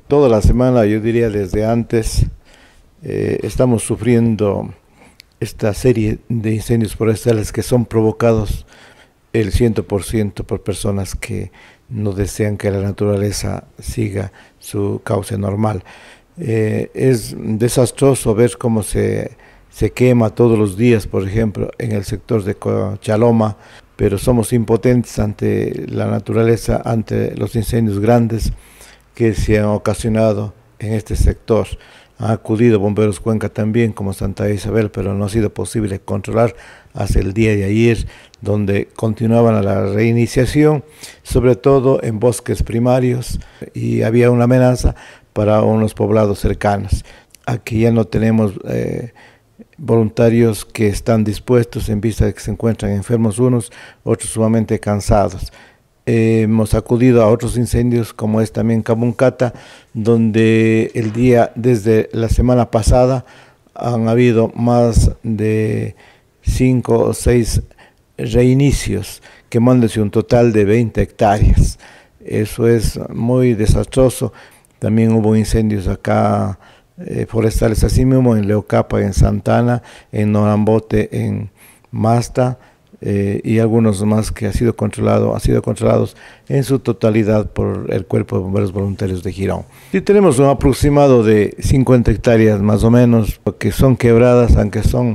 toda la semana, yo diría desde antes, estamos sufriendo esta serie de incendios forestales que son provocados el 100% por personas que no desean que la naturaleza siga su cauce normal. Es desastroso ver cómo se quema todos los días, por ejemplo, en el sector de Cochaloma, pero somos impotentes ante la naturaleza, ante los incendios grandes que se han ocasionado en este sector. Han acudido Bomberos Cuenca también, como Santa Isabel, pero no ha sido posible controlar hasta el día de ayer, donde continuaban a la reiniciación, sobre todo en bosques primarios, y había una amenaza para unos poblados cercanos. Aquí ya no tenemos voluntarios que están dispuestos en vista de que se encuentran enfermos unos, otros sumamente cansados. Hemos acudido a otros incendios como es también Camuncata, donde desde la semana pasada han habido más de 5 o 6 reinicios, quemándose un total de 20 hectáreas. Eso es muy desastroso. También hubo incendios acá forestales así mismo en Leocapa, en Santana, en Norambote, en Masta, y algunos más que han sido controlados en su totalidad por el Cuerpo de Bomberos Voluntarios de Girón. Sí, tenemos un aproximado de 50 hectáreas más o menos, que son quebradas, aunque son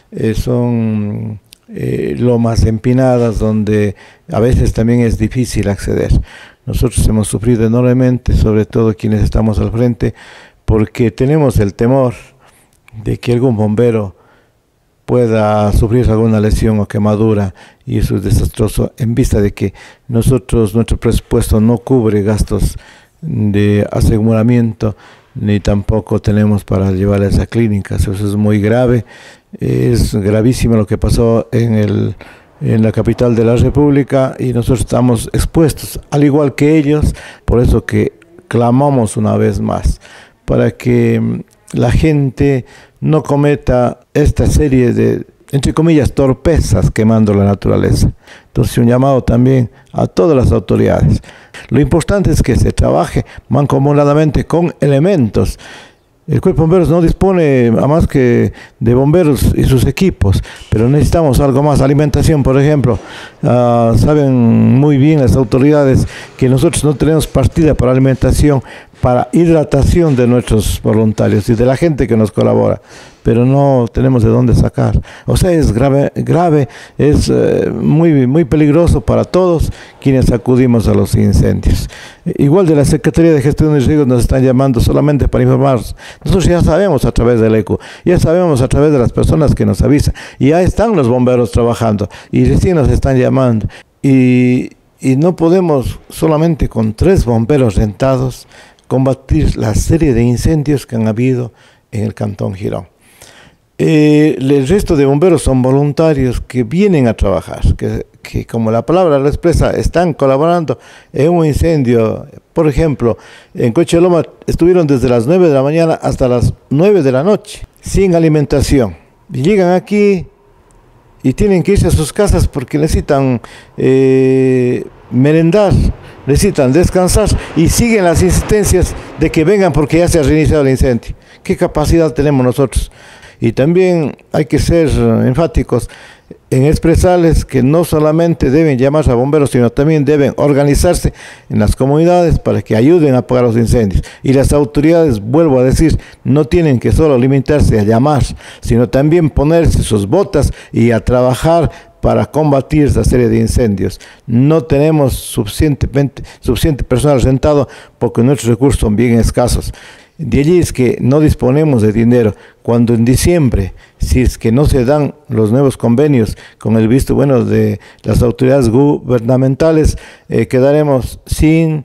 lomas empinadas, donde a veces también es difícil acceder. Nosotros hemos sufrido enormemente, sobre todo quienes estamos al frente, porque tenemos el temor de que algún bombero pueda sufrir alguna lesión o quemadura, y eso es desastroso en vista de que nuestro presupuesto no cubre gastos de aseguramiento, ni tampoco tenemos para llevar a esa clínica. Eso es muy grave, es gravísimo lo que pasó en la capital de la República, y nosotros estamos expuestos, al igual que ellos. Por eso que clamamos una vez más para que la gente no cometa esta serie de, entre comillas, torpezas quemando la naturaleza. Entonces, un llamado también a todas las autoridades. Lo importante es que se trabaje mancomunadamente con elementos. El Cuerpo de Bomberos no dispone a más que de bomberos y sus equipos, pero necesitamos algo más. Alimentación, por ejemplo. Saben muy bien las autoridades que nosotros no tenemos partida para alimentación, para hidratación de nuestros voluntarios y de la gente que nos colabora, pero no tenemos de dónde sacar. O sea, es grave, es muy peligroso para todos quienes acudimos a los incendios. Igual de la Secretaría de Gestión de Riesgos nos están llamando solamente para informar. Nosotros ya sabemos a través del ECO, ya sabemos a través de las personas que nos avisan, y ya están los bomberos trabajando, y recién nos están llamando. Y no podemos solamente con 3 bomberos rentados combatir la serie de incendios que han habido en el Cantón Girón. El resto de bomberos son voluntarios que vienen a trabajar, que como la palabra lo expresa, están colaborando en un incendio. Por ejemplo, en Cochaloma estuvieron desde las 9 de la mañana hasta las 9 de la noche, sin alimentación. Y llegan aquí y tienen que irse a sus casas porque necesitan merendar, necesitan descansar, y siguen las insistencias de que vengan porque ya se ha reiniciado el incendio. ¿Qué capacidad tenemos nosotros? Y también hay que ser enfáticos en expresarles que no solamente deben llamarse a bomberos, sino también deben organizarse en las comunidades para que ayuden a apagar los incendios. Y las autoridades, vuelvo a decir, no tienen que solo limitarse a llamar, sino también ponerse sus botas y a trabajar para combatir esta serie de incendios. No tenemos suficiente personal sentado porque nuestros recursos son bien escasos. De allí es que no disponemos de dinero. Cuando en diciembre, si es que no se dan los nuevos convenios con el visto bueno de las autoridades gubernamentales, quedaremos sin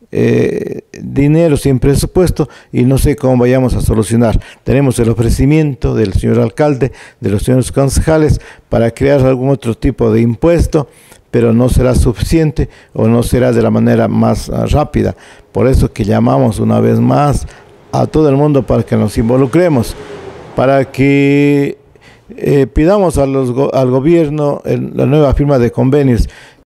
dinero, sin presupuesto, y no sé cómo vayamos a solucionar. Tenemos el ofrecimiento del señor alcalde, de los señores concejales, para crear algún otro tipo de impuesto, pero no será suficiente o no será de la manera más rápida. Por eso que llamamos una vez más a todo el mundo para que nos involucremos, para que pidamos al gobierno la nueva firma de convenios